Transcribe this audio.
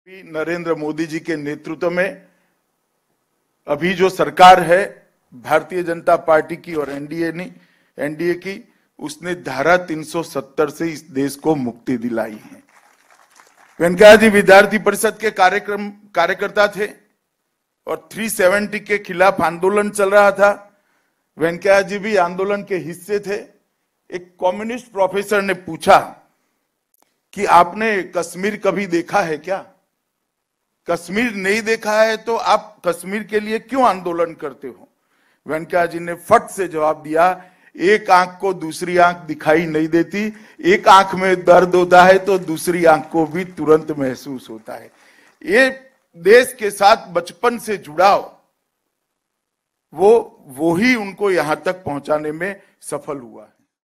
नरेंद्र मोदी जी के नेतृत्व में अभी जो सरकार है भारतीय जनता पार्टी की और एनडीए की, उसने धारा 370 से इस देश को मुक्ति दिलाई है। वेंकैया जी विद्यार्थी परिषद के कार्यकर्ता थे और 370 के खिलाफ आंदोलन चल रहा था। वेंकैया जी भी आंदोलन के हिस्से थे। एक कम्युनिस्ट प्रोफेसर ने पूछा कि आपने कश्मीर कभी देखा है क्या? कश्मीर नहीं देखा है तो आप कश्मीर के लिए क्यों आंदोलन करते हो? वेंकैया जी ने फट से जवाब दिया, एक आंख को दूसरी आंख दिखाई नहीं देती, एक आंख में दर्द होता है तो दूसरी आंख को भी तुरंत महसूस होता है। ये देश के साथ बचपन से जुड़ाव वो ही उनको यहां तक पहुंचाने में सफल हुआ है।